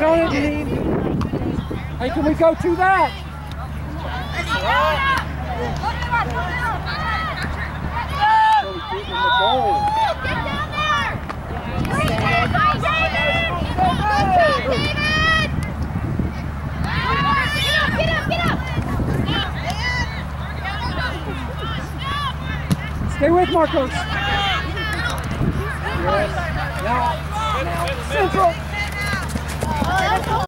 on it. Hey, can we go to that? Stay with Marcos. Yes. Now, central.